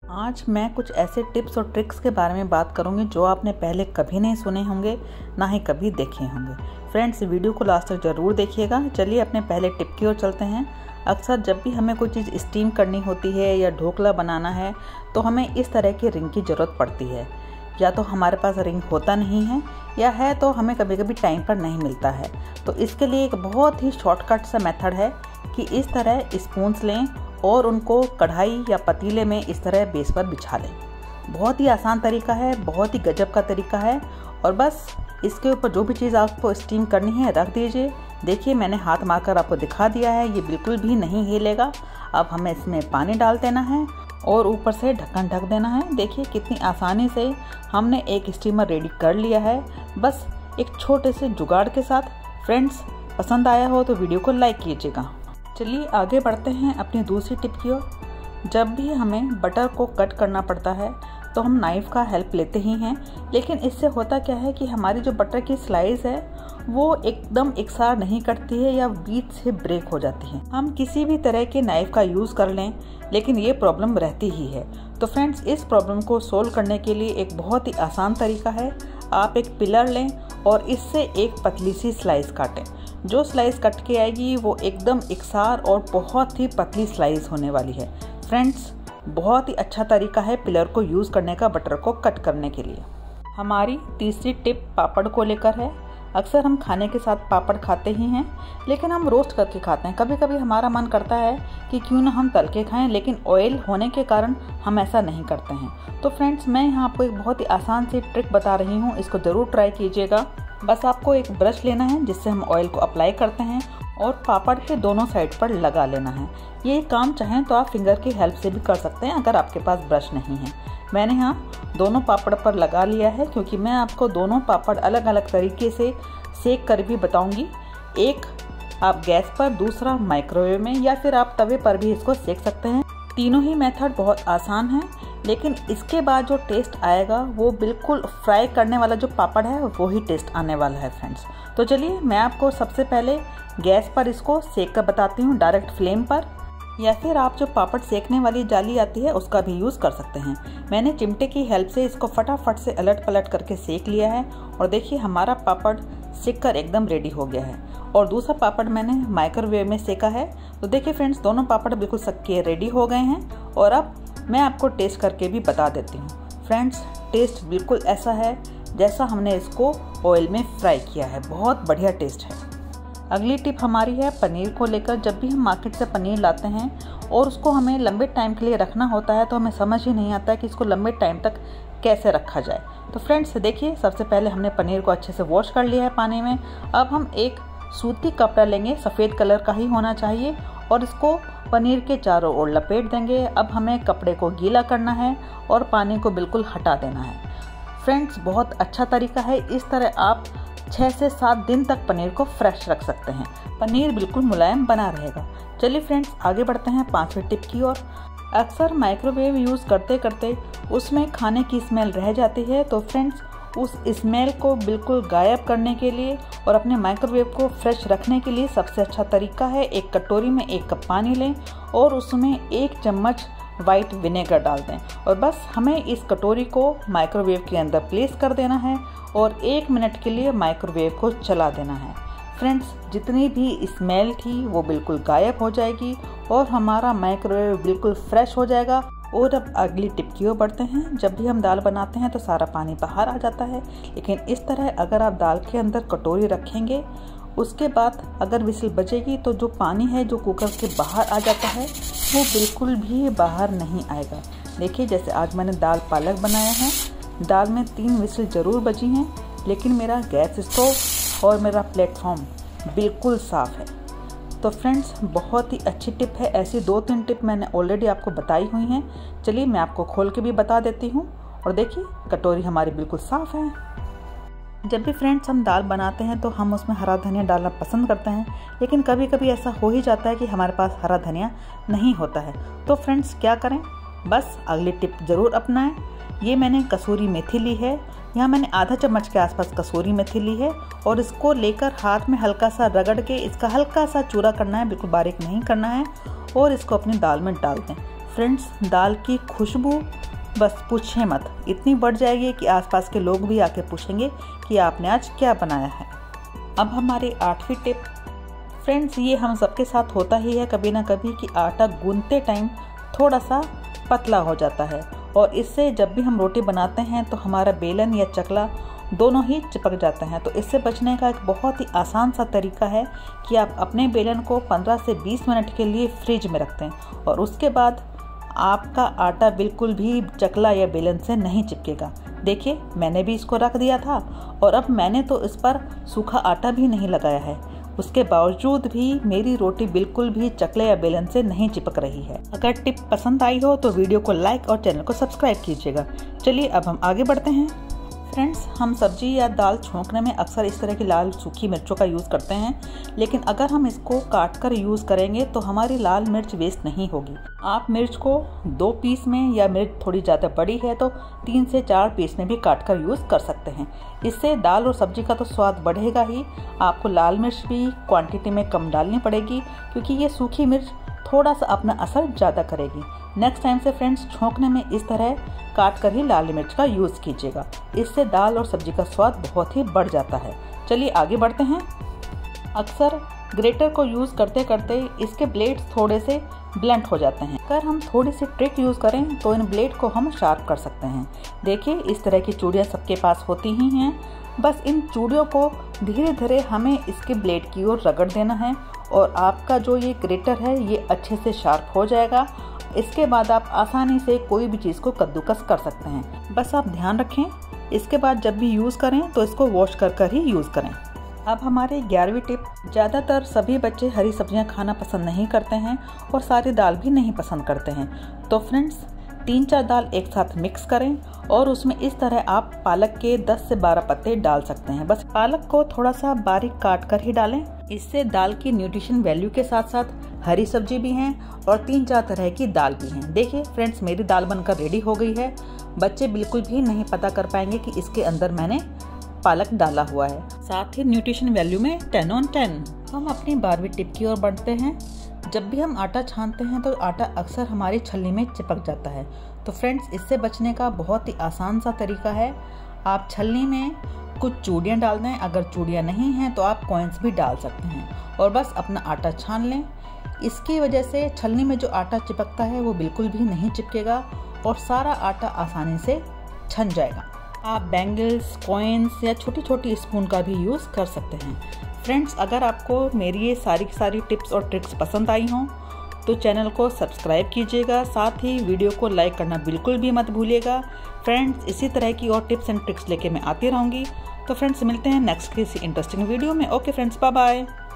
आज मैं कुछ ऐसे टिप्स और ट्रिक्स के बारे में बात करूंगी जो आपने पहले कभी नहीं सुने होंगे, ना ही कभी देखे होंगे। फ्रेंड्स, वीडियो को लास्ट तक ज़रूर देखिएगा। चलिए अपने पहले टिप की ओर चलते हैं। अक्सर जब भी हमें कोई चीज़ स्टीम करनी होती है या ढोकला बनाना है तो हमें इस तरह की रिंग की ज़रूरत पड़ती है। या तो हमारे पास रिंग होता नहीं है या है तो हमें कभी कभी टाइम पर नहीं मिलता है। तो इसके लिए एक बहुत ही शॉर्टकट सा मेथड है कि इस तरह स्पून्स लें और उनको कढ़ाई या पतीले में इस तरह बेस पर बिछा लें। बहुत ही आसान तरीका है, बहुत ही गजब का तरीका है। और बस इसके ऊपर जो भी चीज़ आपको स्टीम करनी है रख दीजिए। देखिए, मैंने हाथ मारकर आपको दिखा दिया है, ये बिल्कुल भी नहीं हिलेगा। अब हमें इसमें पानी डाल देना है और ऊपर से ढक्कन ढक देना है। देखिए कितनी आसानी से हमने एक स्टीमर रेडी कर लिया है, बस एक छोटे से जुगाड़ के साथ। फ्रेंड्स, पसंद आया हो तो वीडियो को लाइक कीजिएगा। चलिए आगे बढ़ते हैं अपनी दूसरी टिप की ओर। जब भी हमें बटर को कट करना पड़ता है तो हम नाइफ़ का हेल्प लेते ही हैं, लेकिन इससे होता क्या है कि हमारी जो बटर की स्लाइस है वो एकदम एकसार नहीं कटती है या बीच से ब्रेक हो जाती है। हम किसी भी तरह के नाइफ़ का यूज़ कर लें लेकिन ये प्रॉब्लम रहती ही है। तो फ्रेंड्स, इस प्रॉब्लम को सोल्व करने के लिए एक बहुत ही आसान तरीका है। आप एक पिलर लें और इससे एक पतली सी स्लाइस काटें। जो स्लाइस कट के आएगी वो एकदम एकसार और बहुत ही पतली स्लाइस होने वाली है। फ्रेंड्स, बहुत ही अच्छा तरीका है पिलर को यूज़ करने का बटर को कट करने के लिए। हमारी तीसरी टिप पापड़ को लेकर है। अक्सर हम खाने के साथ पापड़ खाते ही हैं, लेकिन हम रोस्ट करके खाते हैं। कभी कभी हमारा मन करता है कि क्यों ना हम तल के खाएं, लेकिन ऑयल होने के कारण हम ऐसा नहीं करते हैं। तो फ्रेंड्स, मैं यहाँ आपको एक बहुत ही आसान सी ट्रिक बता रही हूँ, इसको ज़रूर ट्राई कीजिएगा। बस आपको एक ब्रश लेना है जिससे हम ऑयल को अप्लाई करते हैं और पापड़ के दोनों साइड पर लगा लेना है। ये काम चाहें तो आप फिंगर की हेल्प से भी कर सकते हैं अगर आपके पास ब्रश नहीं है। मैंने यहाँ दोनों पापड़ पर लगा लिया है, क्योंकि मैं आपको दोनों पापड़ अलग अलग तरीके से सेक कर भी बताऊंगी। एक आप गैस पर, दूसरा माइक्रोवेव में, या फिर आप तवे पर भी इसको सेक सकते हैं। तीनों ही मेथड बहुत आसान है, लेकिन इसके बाद जो टेस्ट आएगा वो बिल्कुल फ्राई करने वाला जो पापड़ है वो ही टेस्ट आने वाला है। फ्रेंड्स, तो चलिए मैं आपको सबसे पहले गैस पर इसको सेक कर बताती हूँ, डायरेक्ट फ्लेम पर, या फिर आप जो पापड़ सेकने वाली जाली आती है उसका भी यूज़ कर सकते हैं। मैंने चिमटे की हेल्प से इसको फटाफट से अलट पलट करके सेक लिया है और देखिए हमारा पापड़ सेक कर एकदम रेडी हो गया है। और दूसरा पापड़ मैंने माइक्रोवेव में सेका है। तो देखिए फ्रेंड्स, दोनों पापड़ बिल्कुल सक के रेडी हो गए हैं और अब मैं आपको टेस्ट करके भी बता देती हूँ। फ्रेंड्स, टेस्ट बिल्कुल ऐसा है जैसा हमने इसको ऑयल में फ्राई किया है। बहुत बढ़िया टेस्ट है। अगली टिप हमारी है पनीर को लेकर। जब भी हम मार्केट से पनीर लाते हैं और उसको हमें लंबे टाइम के लिए रखना होता है तो हमें समझ ही नहीं आता है कि इसको लंबे टाइम तक कैसे रखा जाए। तो फ्रेंड्स देखिए, सबसे पहले हमने पनीर को अच्छे से वॉश कर लिया है पानी में। अब हम एक सूती कपड़ा लेंगे, सफ़ेद कलर का ही होना चाहिए, और इसको पनीर के चारों ओर लपेट देंगे। अब हमें कपड़े को गीला करना है और पानी को बिल्कुल हटा देना है। फ्रेंड्स, बहुत अच्छा तरीका है। इस तरह आप 6 से 7 दिन तक पनीर को फ्रेश रख सकते हैं। पनीर बिल्कुल मुलायम बना रहेगा। चलिए फ्रेंड्स, आगे बढ़ते हैं 5वें टिप की ओर। अक्सर माइक्रोवेव यूज़ करते करते उसमें खाने की स्मेल रह जाती है। तो फ्रेंड्स, उस स्मेल को बिल्कुल गायब करने के लिए और अपने माइक्रोवेव को फ्रेश रखने के लिए सबसे अच्छा तरीका है, एक कटोरी में 1 कप पानी लें और उसमें 1 चम्मच वाइट विनेगर डाल दें और बस हमें इस कटोरी को माइक्रोवेव के अंदर प्लेस कर देना है और 1 मिनट के लिए माइक्रोवेव को चला देना है। फ्रेंड्स, जितनी भी स्मेल थी वो बिल्कुल गायब हो जाएगी और हमारा माइक्रोवेव बिल्कुल फ्रेश हो जाएगा। और अब अगली टिप की ओर बढ़ते हैं। जब भी हम दाल बनाते हैं तो सारा पानी बाहर आ जाता है, लेकिन इस तरह अगर आप दाल के अंदर कटोरी रखेंगे, उसके बाद अगर विसिल बजेगी तो जो पानी है जो कुकर के बाहर आ जाता है वो बिल्कुल भी बाहर नहीं आएगा। देखिए, जैसे आज मैंने दाल पालक बनाया है, दाल में 3 विसिल ज़रूर बजी हैं, लेकिन मेरा गैस स्टोव और मेरा प्लेटफॉर्म बिल्कुल साफ़ है। तो फ्रेंड्स, बहुत ही अच्छी टिप है। ऐसी 2-3 टिप मैंने ऑलरेडी आपको बताई हुई हैं। चलिए मैं आपको खोल के भी बता देती हूँ। और देखिए, कटोरी हमारी बिल्कुल साफ़ है। जब भी फ्रेंड्स हम दाल बनाते हैं तो हम उसमें हरा धनिया डालना पसंद करते हैं, लेकिन कभी कभी ऐसा हो ही जाता है कि हमारे पास हरा धनिया नहीं होता है। तो फ्रेंड्स क्या करें, बस अगली टिप ज़रूर अपनाएं। ये मैंने कसूरी मेथी ली है। यहाँ मैंने आधा चम्मच के आसपास कसूरी मेथी ली है और इसको लेकर हाथ में हल्का सा रगड़ के इसका हल्का सा चूरा करना है, बिल्कुल बारीक नहीं करना है, और इसको अपनी दाल में डाल दें। फ्रेंड्स दाल की खुशबू बस पूछे मत, इतनी बढ़ जाएगी कि आसपास के लोग भी आके पूछेंगे कि आपने आज क्या बनाया है। अब हमारी 8वीं टिप। फ्रेंड्स ये हम सबके साथ होता ही है कभी ना कभी कि आटा गूंथते टाइम थोड़ा सा पतला हो जाता है और इससे जब भी हम रोटी बनाते हैं तो हमारा बेलन या चकला दोनों ही चिपक जाते हैं। तो इससे बचने का एक बहुत ही आसान सा तरीका है कि आप अपने बेलन को 15 से 20 मिनट के लिए फ्रिज में रख दें और उसके बाद आपका आटा बिल्कुल भी चकला या बेलन से नहीं चिपकेगा। देखिए मैंने भी इसको रख दिया था और अब मैंने तो इस पर सूखा आटा भी नहीं लगाया है, उसके बावजूद भी मेरी रोटी बिल्कुल भी चकले या बेलन से नहीं चिपक रही है। अगर टिप पसंद आई हो तो वीडियो को लाइक और चैनल को सब्सक्राइब कीजिएगा। चलिए अब हम आगे बढ़ते हैं। फ्रेंड्स हम सब्जी या दाल छोंकने में अक्सर इस तरह की लाल सूखी मिर्चों का यूज़ करते हैं, लेकिन अगर हम इसको काट कर यूज़ करेंगे तो हमारी लाल मिर्च वेस्ट नहीं होगी। आप मिर्च को 2 पीस में या मिर्च थोड़ी ज़्यादा बड़ी है तो 3 से 4 पीस में भी काट कर यूज़ कर सकते हैं। इससे दाल और सब्जी का तो स्वाद बढ़ेगा ही, आपको लाल मिर्च भी क्वांटिटी में कम डालनी पड़ेगी क्योंकि ये सूखी मिर्च थोड़ा सा अपना असर ज़्यादा करेगी। नेक्स्ट टाइम से फ्रेंड्स छोंकने में इस तरह काट कर ही लाल मिर्च का यूज़ कीजिएगा, इससे दाल और सब्जी का स्वाद बहुत ही बढ़ जाता है। चलिए आगे बढ़ते हैं। अक्सर ग्रेटर को यूज़ करते करते इसके ब्लेड्स थोड़े से ब्लंट हो जाते हैं। अगर हम थोड़ी सी ट्रिक यूज़ करें तो इन ब्लेड को हम शार्प कर सकते हैं। देखिए इस तरह की चूड़ियाँ सबके पास होती ही हैं, बस इन चूड़ियों को धीरे धीरे हमें इसके ब्लेड की ओर रगड़ देना है और आपका जो ये ग्रेटर है ये अच्छे से शार्प हो जाएगा। इसके बाद आप आसानी से कोई भी चीज़ को कद्दूकस कर सकते हैं। बस आप ध्यान रखें, इसके बाद जब भी यूज़ करें तो इसको वॉश कर कर ही यूज़ करें। अब हमारी 11वीं टिप। ज़्यादातर सभी बच्चे हरी सब्जियां खाना पसंद नहीं करते हैं और सारी दाल भी नहीं पसंद करते हैं। तो फ्रेंड्स 3-4 दाल एक साथ मिक्स करें और उसमें इस तरह आप पालक के 10 से 12 पत्ते डाल सकते हैं। बस पालक को थोड़ा सा बारीक काट कर ही डालें, इससे दाल की न्यूट्रिशन वैल्यू के साथ साथ हरी सब्जी भी हैं और 3-4 तरह की दाल भी हैं। देखिए फ्रेंड्स मेरी दाल बनकर रेडी हो गई है। बच्चे बिल्कुल भी नहीं पता कर पाएंगे कि इसके अंदर मैंने पालक डाला हुआ है। साथ ही न्यूट्रिशन वैल्यू में 10 on 10। हम अपनी 12वीं टिप की ओर बढ़ते हैं। जब भी हम आटा छानते हैं तो आटा अक्सर हमारी छलनी में चिपक जाता है। तो फ्रेंड्स इससे बचने का बहुत ही आसान सा तरीका है, आप छलनी में कुछ चूड़ियाँ डाल दें। अगर चूड़ियाँ नहीं हैं तो आप कॉइन्स भी डाल सकते हैं और बस अपना आटा छान लें। इसकी वजह से छलनी में जो आटा चिपकता है वो बिल्कुल भी नहीं चिपकेगा और सारा आटा आसानी से छन जाएगा। आप बैंगल्स, कॉइन्स या छोटी छोटी स्पून का भी यूज़ कर सकते हैं। फ्रेंड्स अगर आपको मेरी ये सारी टिप्स और ट्रिक्स पसंद आई हों तो चैनल को सब्सक्राइब कीजिएगा, साथ ही वीडियो को लाइक करना बिल्कुल भी मत भूलिएगा। फ्रेंड्स इसी तरह की और टिप्स एंड ट्रिक्स लेके मैं आती रहूँगी। तो फ्रेंड्स मिलते हैं नेक्स्ट किसी इंटरेस्टिंग वीडियो में। Okay friends, bye bye.